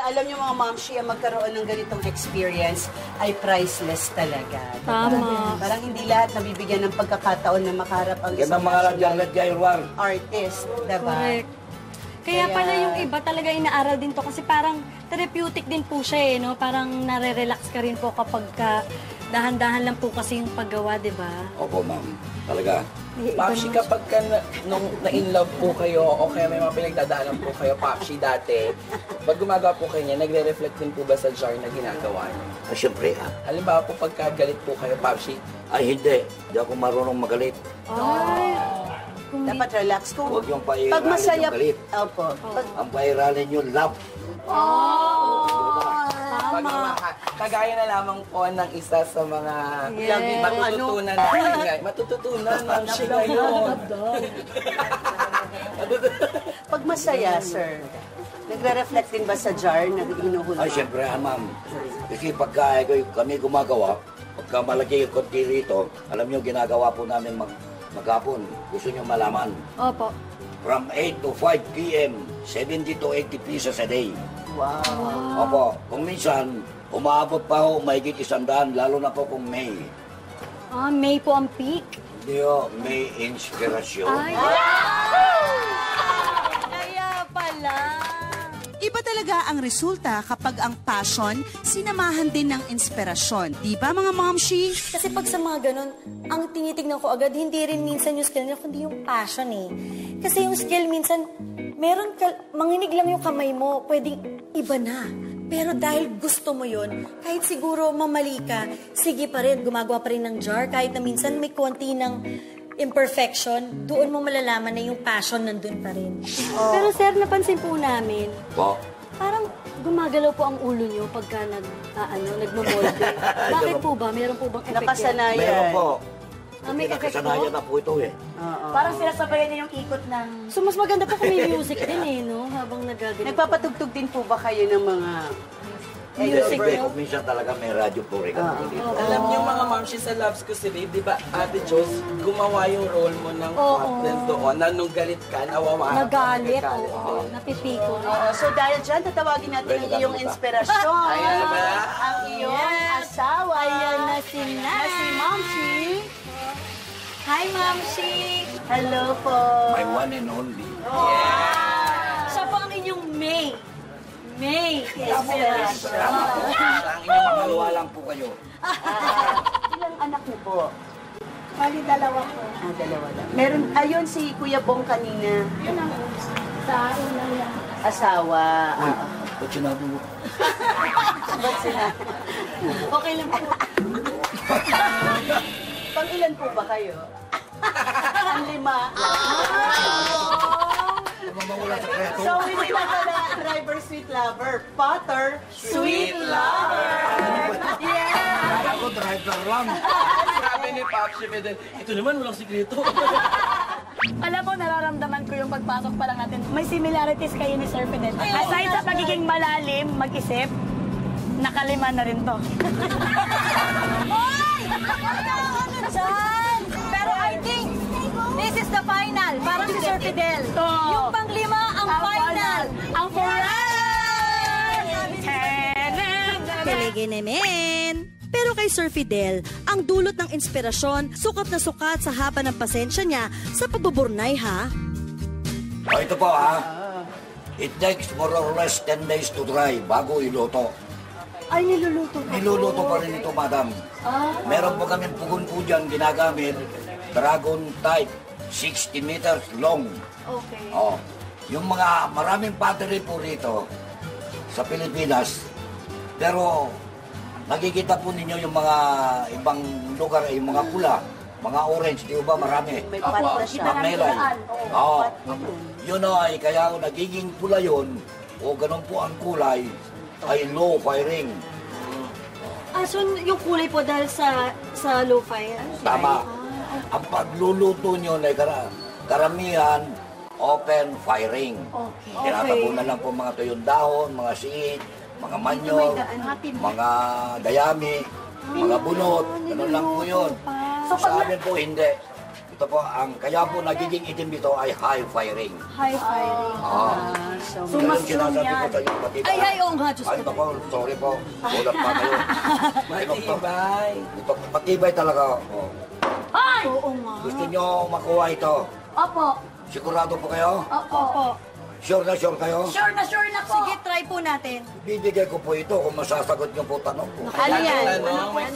alam niyo mga momshi, ang magkaroon ng ganitong experience ay priceless talaga. Tama. Parang hindi lahat nabibigyan ng pagkakataon na makaharap ang isang artist, diba? Correct. Kaya pala yung iba talaga inaaral din to kasi parang therapeutic din po siya eh, no? Parang nare-relax ka rin po kapag dahan-dahan lang po kasi yung paggawa, di ba? Opo, ma'am. Talaga. Popshi, kapag nung na-in-love po kayo o kaya may mga pinagdadaanan po kayo, Popshi, dati, pag gumagawa po kayo niya, nagre-reflect din po ba sa jar na ginagawa niyo? Siyempre, Halimbawa po, pagka galit po kayo, Popshi? Ay, hindi. Hindi ako marunong magalit. Ay, Dapat relax kung Huwag yung pairalin pag masaya. yung galit. Opo. Ang pairalin yung love. Kagaya na lamang po ng isa sa mga matututunan natin. Matututunan, Momshi, ngayon. Pag masaya, sir, nagre-reflect din ba sa jar na hinuhulog? Ay, siyempre, ma'am. Kasi pagka kami gumagawa, pagka malaki yung konti rito, alam nyo, ginagawa po namin maghapon. Gusto nyo malaman? opo. From 8 to 5 p.m., 70 to 80 pieces a day. Wow. Opo, kung minsan, umaabot pa ho, mahigit 100, lalo na po kung May. May po ang peak. Hindi ho, May inspirasyon. Ay, kaya pala. Iba talaga ang resulta kapag ang passion sinamahan din ng inspirasyon. Di ba mga momshi? Kasi pag sa mga ganun, ang tinitignan ko agad, hindi rin minsan yung skill niya, kundi yung passion eh. Kasi yung skill minsan, manginig lang yung kamay mo, pwedeng iba na. Pero dahil gusto mo yun, kahit siguro mamali ka, sige pa rin, gumagawa pa rin ng jar, kahit na minsan may konti ng imperfection, doon mo malalaman na yung passion nandun pa rin. Pero sir, napansin po namin, parang gumagalaw po ang ulo niyo pagka nagmamolde. Bakit po ba? Meron po bang effect? Nakasanayan. Meron po. May effect po? Nakasanayan na po ito eh. Parang sinasabayan niya yung ikot ng... So, mas maganda po kung may music din eh, no? Habang nagagalit. Nagpapatugtog din po ba kayo ng mga Music, Siyempre, no? kung minsan talaga may radyo po rin kami dito. Alam niyo mga Momshi, sa Loves Ko si Babe, di ba, Ate Jos, gumawa yung role mo ng partner doon na nung galit ka, nawawa. Nagalit, napipiko. So dahil dyan, tatawagin natin ang iyong inspirasyon. Ayan na ba? Ang iyong asawa. Ayan na si Momshi. Hi, Momshi! Hello po. My one and only. Siya po ang inyong May. May! Inspirasyon. Ang inyong maluwa lang po kayo. Ilang anak niyo po? Bali, dalawa ko. Dalawa lang. Meron, ayun si Kuya Bong kanina. Yun ang sa una yan. Asawa. Ba't sinabi mo? Ba't sila? Okay lang po. Pang ilan po ba kayo? Ang 5. So, hindi na pala driver, sweet lover. Potter, sweet lover. Kaya ko driver lang. Sabi ni Popshi Fidel, ito naman walang sikreto. Alam mo, nararamdaman ko yung pagpasok pa lang natin. May similarities kayo ni Sir Fidel. Aside sa pagiging malalim, mag-isip, nakalima na rin to. Hoy! Ano dyan? Pero I think this is the final. Parang si Sir Fidel. Yung pang-5 ang final. Ang Kelegenemen! Pero kay Sir Fidel, ang dulot ng inspirasyon, sukat na sukat sa haba ng pasensya niya sa pagbuburnay, ha? O ito po ha. It takes more or less 10 days to dry bago iluto. Ay, niluluto pa. Niluluto pa rin ito, madam. Meron po kami pugon po dyan ginagamit. Dragon type, 60 meters long. Okay. Oh, yung mga maraming pottery po rito sa Pilipinas. Pero nakikita po ninyo yung mga ibang lugar, yung mga pula, mga orange, di ba marami? May pat na siya. Melai. Oo. Yun ay, kaya nagiging pula yun, o ganun po ang kulay, ay low firing. So yung kulay po dahil sa low fire? Tama. Ang pagluluto nyo na karamihan, open firing. Okay. Tinatabunan lang po mga tuyong dahon, mga siit, mga manyo, mga dayami, mga bunot, ganun lang po yun. So sa amin po hindi. Ito po, kaya po nagiging itim dito ay high firing. High firing. So, mushroom sinasabi ko yan. sa iyo, matibay. Ay, oo nga, Diyos Ay, ko. nako, sorry po. Ulat pa kayo. Matibay. Ito, matibay talaga. Oh. Ay! Oo nga. Gusto nyo makuha ito? Opo. Sigurado po kayo? Opo. Sure na po? Sure na po. Sige, try po natin. Bibigay ko po ito kung masasagot nyo po tanong ko. Ano yan? Tanong, may